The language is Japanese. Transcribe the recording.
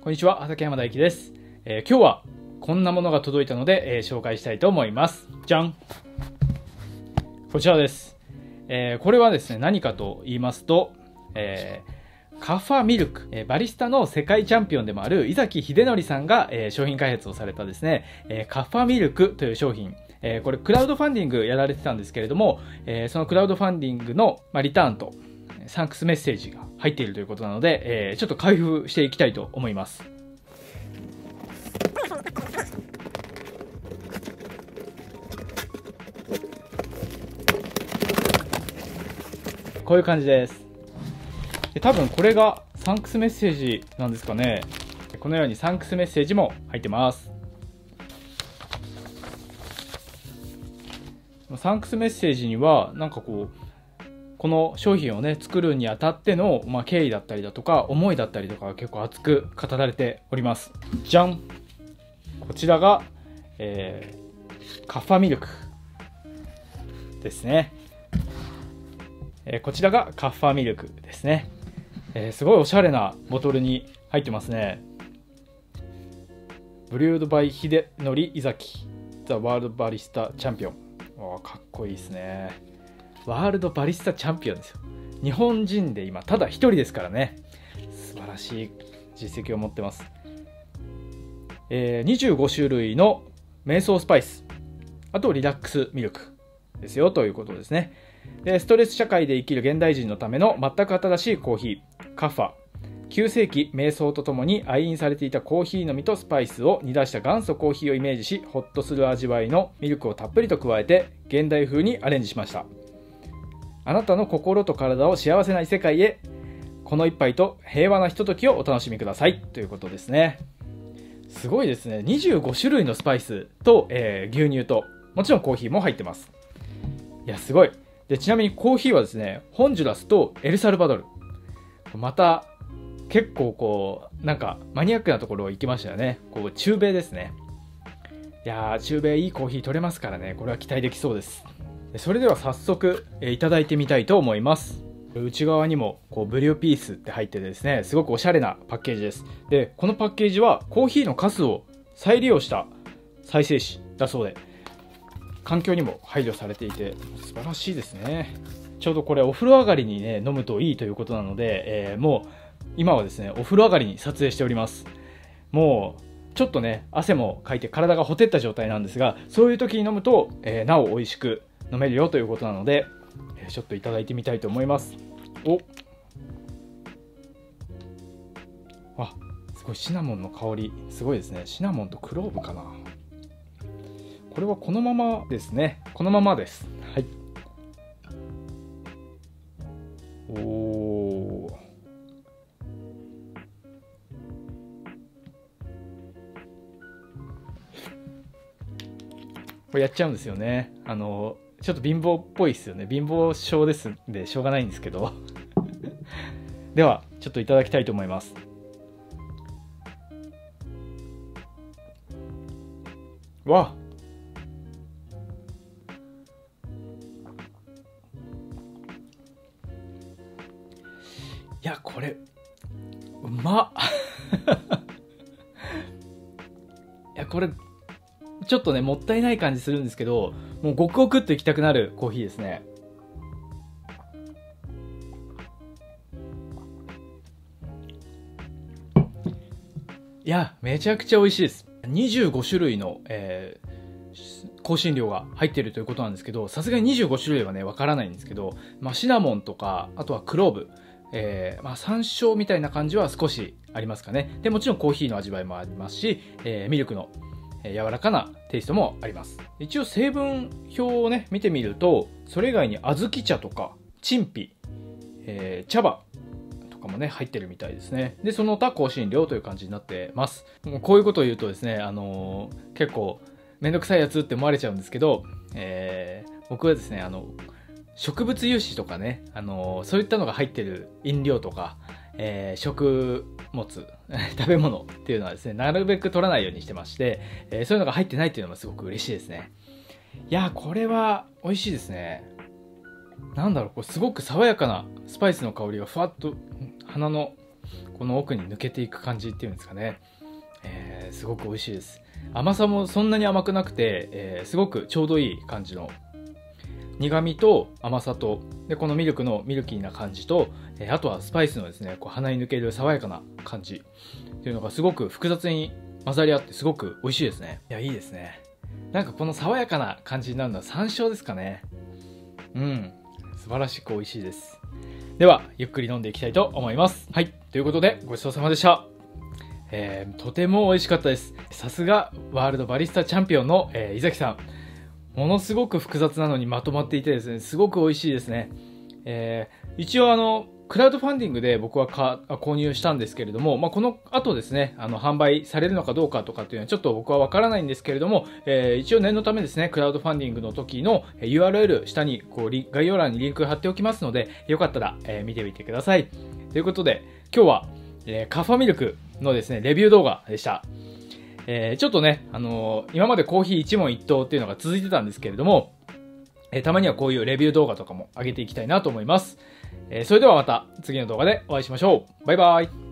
こんにちは、畠山大輝です。今日はこんなものが届いたので、紹介したいと思います。じゃん、こちらです。これはですね、何かと言いますと、カッファミルク、バリスタの世界チャンピオンでもある井崎秀則さんが、商品開発をされたですね、カッファミルクという商品、これクラウドファンディングやられてたんですけれども、そのクラウドファンディングの、リターンとサンクスメッセージが入っているということなので、ちょっと開封していきたいと思います。こういう感じです。で、多分これがサンクスメッセージなんですかね。このようにサンクスメッセージも入ってます。サンクスメッセージにはなんかこの商品をね作るにあたっての、経緯だったりだとか思いだったりとか結構熱く語られております。じゃん、こちらが、カッファミルクですね。こちらがカッファミルクですね。すごいおしゃれなボトルに入ってますね。ブリュードバイ秀則井崎ザ・ワールドバリスタチャンピオン。かっこいいですね。ワールドバリスタチャンピオンですよ。日本人で今ただ一人ですからね。素晴らしい実績を持ってます。25種類の瞑想スパイス、あとリラックスミルクですよということですね。ストレス社会で生きる現代人のための全く新しいコーヒー、カッファ。9世紀瞑想とともに愛飲されていたコーヒーの実とスパイスを煮出した元祖コーヒーをイメージし、ホッとする味わいのミルクをたっぷりと加えて現代風にアレンジしました。あなたの心と体を幸せな異世界へ、この一杯と平和なひとときをお楽しみくださいということですね。すごいですね。25種類のスパイスと、牛乳ともちろんコーヒーも入ってます。いや、すごい。で、ちなみにコーヒーはですね、ホンジュラスとエルサルバドル。また結構なんかマニアックなところ行きましたよね。中米ですね。いやー、中米いいコーヒー取れますからね。これは期待できそうです。それでは早速、いただいてみたいと思います。内側にもブリューピースって入っててですね、すごくおしゃれなパッケージです。で、このパッケージはコーヒーのカスを再利用した再生紙だそうで、環境にも配慮されていて素晴らしいですね。ちょうどこれお風呂上がりにね飲むといいということなので、もう今はですねお風呂上がりに撮影しております。もうちょっとね汗もかいて体がほてった状態なんですが、そういう時に飲むと、なお美味しく飲めるよということなので、ちょっといただいてみたいと思います。すごいシナモンの香りすごいですね。シナモンとクローブかな。これはこのままですね。このままです。はい。これやっちゃうんですよね。ちょっと貧乏っぽいですよね。貧乏症ですんでしょうがないんですけどではちょっといただきたいと思います。わっ、いや、これうまっいや、これちょっとねもったいない感じするんですけど、もうごくごくっといきたくなるコーヒーですね。いや、めちゃくちゃ美味しいです。25種類の、香辛料が入っているということなんですけど、さすがに25種類はねわからないんですけど、シナモンとかあとはクローブ、山椒みたいな感じは少しありますかね。でもちろんコーヒーの味わいもありますし、ミルクの柔らかなテイストもあります。一応成分表をね見てみると、それ以外に小豆茶とか陳皮、茶葉とかもね入ってるみたいですね。でその他香辛料という感じになってます。もうこういうことを言うとですね、結構めんどくさいやつって思われちゃうんですけど、僕はですね植物油脂とかね、そういったのが入ってる飲料とか、食物食べ物っていうのはですねなるべく取らないようにしてまして、そういうのが入ってないっていうのもすごく嬉しいですね。いや、これは美味しいですね。なんだろう、すごく爽やかなスパイスの香りがふわっと鼻のこの奥に抜けていく感じっていうんですかね。すごく美味しいです。甘さもそんなに甘くなくて、すごくちょうどいい感じの苦味と甘さと、でこのミルクのミルキーな感じと、あとはスパイスのですね、こう鼻に抜ける爽やかな感じっていうのがすごく複雑に混ざり合ってすごく美味しいですね。いや、いいですね。なんかこの爽やかな感じになるのは山椒ですかね。素晴らしく美味しいです。では、ゆっくり飲んでいきたいと思います。はい。ということで、ごちそうさまでした。とても美味しかったです。さすが、ワールドバリスタチャンピオンの、井崎さん。ものすごく複雑なのにまとまっていてですね、すごく美味しいですね。一応クラウドファンディングで僕は購入したんですけれども、この後ですね、販売されるのかどうかとかっていうのはちょっと僕はわからないんですけれども、一応念のためですね、クラウドファンディングの時の URL 下に概要欄にリンク貼っておきますので、よかったら、見てみてください。ということで、今日は、カファミルクのですね、レビュー動画でした。ちょっとね、今までコーヒー一問一答っていうのが続いてたんですけれども、たまにはこういうレビュー動画とかも上げていきたいなと思います。それではまた次の動画でお会いしましょう。バイバイ。